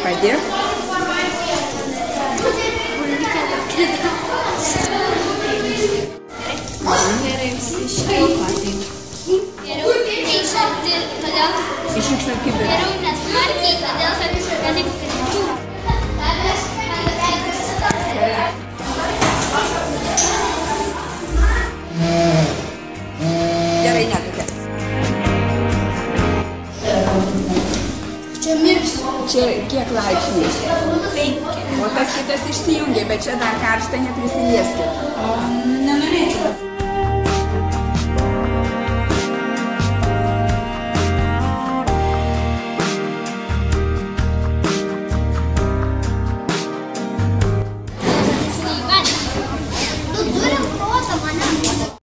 Padėk. Gerai, išėjau patį. Geriau neišarti, todėl... Išikščiau kibirą. Geriau nesmarkiai, todėl kad gali kritų. Gerai, netukė. Čia mirksiu. Čia kiek laipsnių? 5. O tas kitas išsijungia, bet čia dar karšta, neprisilieskit. Nenorėčiau.